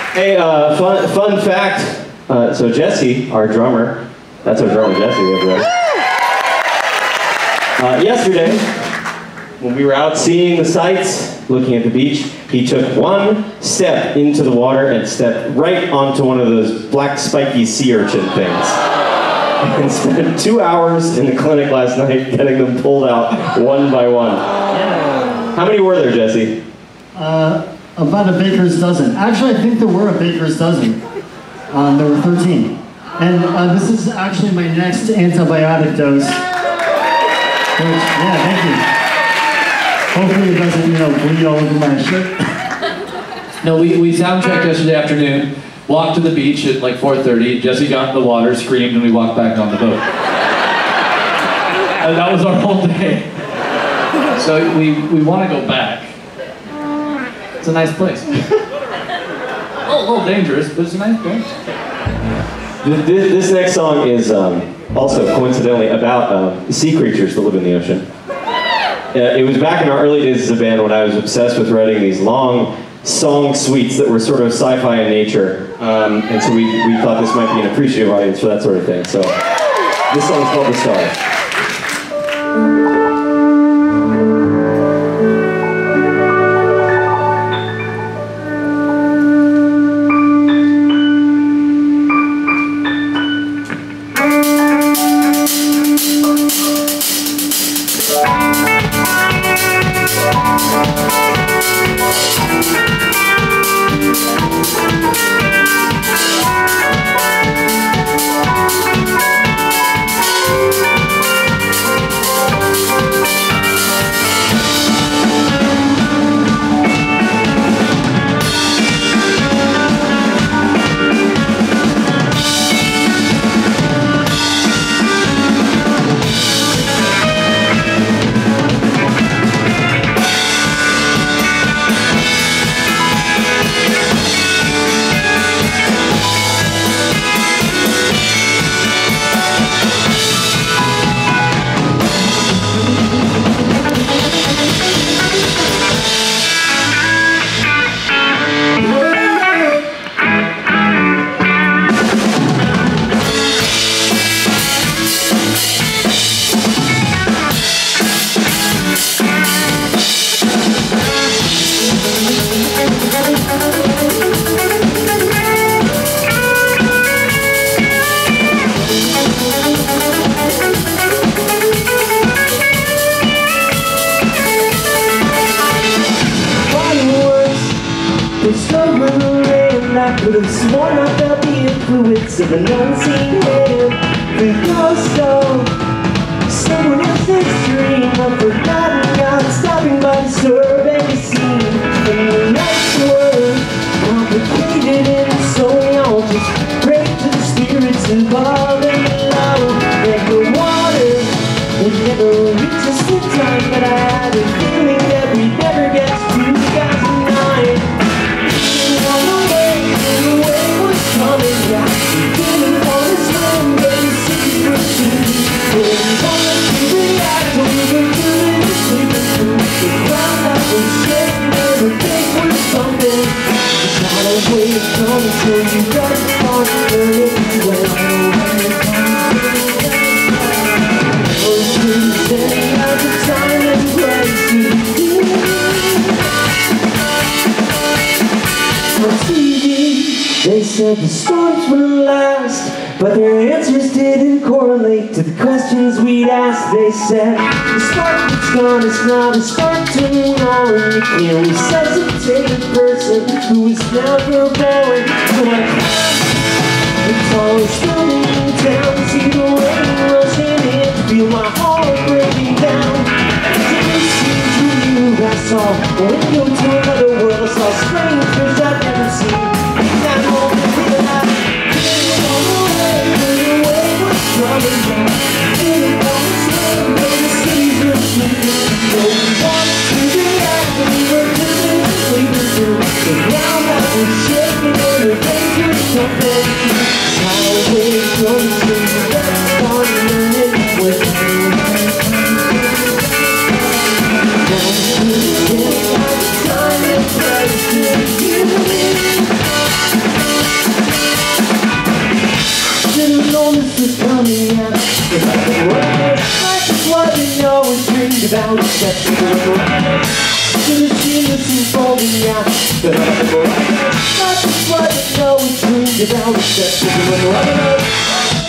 Hey, fun fact. So Jesse, our drummer, that's our drummer Jesse over there. Yesterday, when we were out seeing the sights, looking at the beach, he took one step into the water and stepped right onto one of those black spiky sea urchin things. And spent 2 hours in the clinic last night getting them pulled out one by one. How many were there, Jesse? About a baker's dozen. Actually, I think there were a baker's dozen. There were 13. And this is actually my next antibiotic dose. Which, yeah, thank you. Hopefully it doesn't, bleed all over my shirt. No, we sound checked yesterday afternoon, walked to the beach at like 4:30, Jesse got in the water, screamed, and we walked back on the boat. And that was our whole day. So we want to go back. It's a nice place. A little dangerous, but it's a nice place. This next song is also coincidentally about sea creatures that live in the ocean. It was back in our early days as a band when I was obsessed with writing these long song suites that were sort of sci-fi in nature. And so we thought this might be an appreciative audience for that sort of thing. So this song is called The Stars. I could have sworn I felt the influence of an unseen hand. The ghost of someone else's dream, a forgotten God stopping by to serve any scene. And the nights were complicated and so we all just prayed to the spirits above and below. And the water would never reach us in time, but I had a feeling that we'd never get to 2009. They said the storms wouldn't last, but their answers didn't correlate to the questions we'd asked. They said the spark that's gone is not a spark to know, and you can't resuscitate a person who was never born. So I climbed the tallest building in town to see the rain rushing in, to feel my heart breaking down. Didn't seem to you, I saw a window to another world. I saw strangers I'd never seen. That moment realized, didn't want to wait, but the way was coming down. Didn't want to stay, but the cities were sleeping. No one wanted to react, but we were just sleeping through the ground that was shaking and the things were something. Highway going to the best part of the minute with you. Now it's getting out of time and place with you. about it, that's the one. To the seamless and folding out. The not just what I know, it's dreamed about it, that's the one.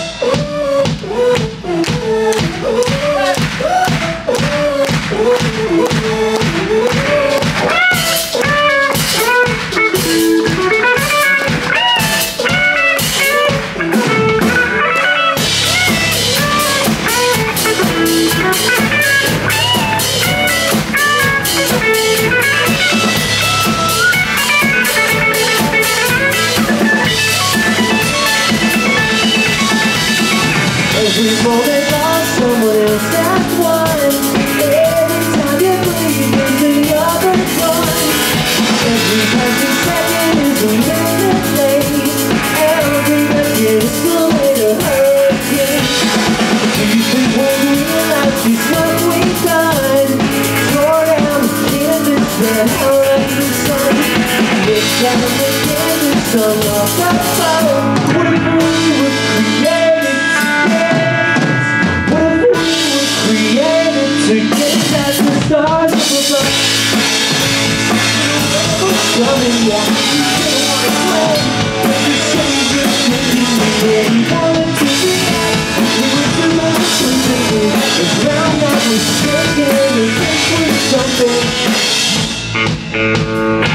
Every moment lost, someone else that's one. Every time you breathe into the other one. Every passing second is a minute late. Every breath is the way to hurricane. Do you think when we realize just what we've done? Tore down the canvas that held the sun. Look down the canvas, unlock the fire. What if we were created together as the stars above? Coming back, you don't want to play. You say you're thinking where you wanted to be at. We were too much for thinking. The ground that was shaking, the things were something.